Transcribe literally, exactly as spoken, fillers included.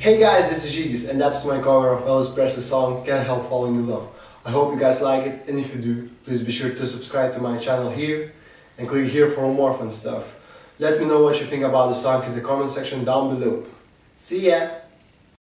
Hey guys, this is Zygi and that's my cover of Elvis Presley's song Can't Help Falling in Love. I hope you guys like it, and if you do, please be sure to subscribe to my channel here and click here for more fun stuff. Let me know what you think about the song in the comment section down below. See ya!